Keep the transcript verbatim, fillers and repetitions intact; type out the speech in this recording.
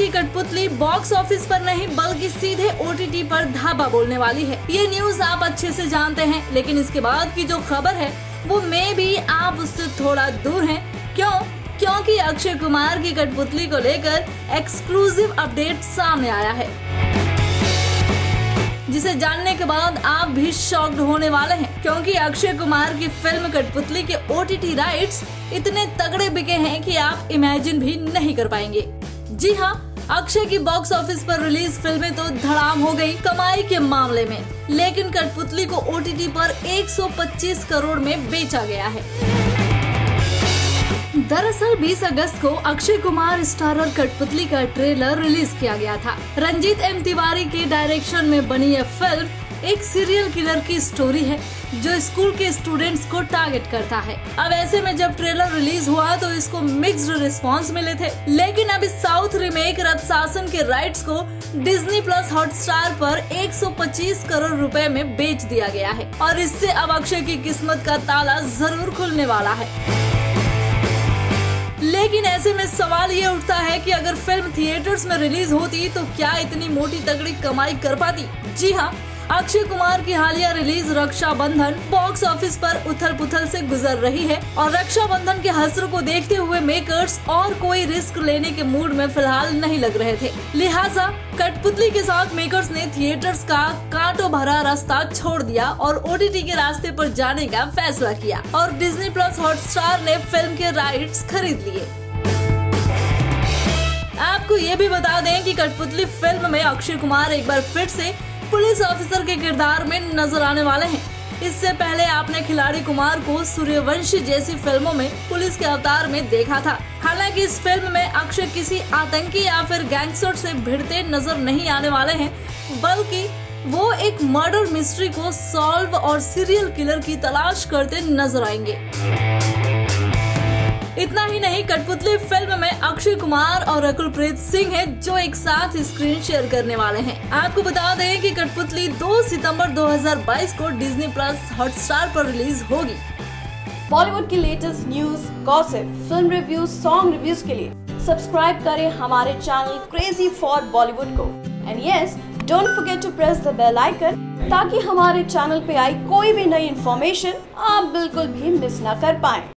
की कठपुतली box office पर नहीं बल्कि सीधे ओटीटी पर धाबा बोलने वाली है। ये न्यूज आप अच्छे से जानते हैं, लेकिन इसके बाद की जो खबर है वो मे भी आप उससे थोड़ा दूर हैं। क्यों? क्योंकि अक्षय कुमार की कठपुतली को लेकर एक्सक्लूसिव अपडेट सामने आया है, जिसे जानने के बाद आप भी शॉक्ड होने वाले हैं। क्योंकि अक्षय कुमार की फिल्म कठपुतली के ओटीटी राइट्स इतने तगड़े बिके हैं कि आप इमेजिन भी नहीं कर पाएंगे। जी हाँ, अक्षय की बॉक्स ऑफिस पर रिलीज फिल्में तो धड़ाम हो गई कमाई के मामले में, लेकिन कठपुतली को ओटीटी पर एक सौ पच्चीस करोड़ में बेचा गया है। दरअसल बीस अगस्त को अक्षय कुमार स्टारर कठपुतली का ट्रेलर रिलीज किया गया था। रंजीत एम तिवारी के डायरेक्शन में बनी यह फिल्म एक सीरियल किलर की स्टोरी है जो स्कूल के स्टूडेंट्स को टारगेट करता है। अब ऐसे में जब ट्रेलर रिलीज हुआ तो इसको मिक्स्ड रिस्पांस मिले थे, लेकिन अब इस साउथ रीमेक रथ शासन के राइट्स को डिज्नी प्लस हॉटस्टार पर एक सौ पच्चीस करोड़ रुपए में बेच दिया गया है और इससे अब अक्षय की किस्मत का ताला जरूर खुलने वाला है। लेकिन ऐसे में सवाल ये उठता है कि अगर फिल्म थिएटर्स में रिलीज होती तो क्या इतनी मोटी तगड़ी कमाई कर पाती? जी हाँ, अक्षय कुमार की हालिया रिलीज रक्षाबंधन बॉक्स ऑफिस पर उथल पुथल से गुजर रही है और रक्षाबंधन के हसर को देखते हुए मेकर्स और कोई रिस्क लेने के मूड में फिलहाल नहीं लग रहे थे। लिहाजा कठपुतली के साथ मेकर्स ने थिएटर्स का कांटों भरा रास्ता छोड़ दिया और ओटीटी के रास्ते पर जाने का फैसला किया और डिज्नी प्लस हॉटस्टार ने फिल्म के राइट्स खरीद लिए। आपको ये भी बता दें कि कठपुतली फिल्म में अक्षय कुमार एक बार फिर से पुलिस ऑफिसर के किरदार में नजर आने वाले हैं। इससे पहले आपने खिलाड़ी कुमार को सूर्यवंशी जैसी फिल्मों में पुलिस के अवतार में देखा था। हालांकि इस फिल्म में अक्षय किसी आतंकी या फिर गैंगस्टर से भिड़ते नजर नहीं आने वाले हैं, बल्कि वो एक मर्डर मिस्ट्री को सॉल्व और सीरियल किलर की तलाश करते नजर आएंगे। इतना ही नहीं, कठपुतली फिल्म में अक्षय कुमार और रकुलप्रीत सिंह है जो एक साथ स्क्रीन शेयर करने वाले हैं। आपको बता दें कि कठपुतली दो सितंबर दो हज़ार बाईस को डिज्नी प्लस हॉटस्टार पर रिलीज होगी। बॉलीवुड की latest news, gossip, film reviews, song reviews के लिए सब्सक्राइब करें हमारे चैनल क्रेजी फॉर बॉलीवुड को। And yes, don't forget to press the bell icon ताकि हमारे चैनल पे आई कोई भी नई इन्फॉर्मेशन आप बिल्कुल भी मिस ना कर पाएं।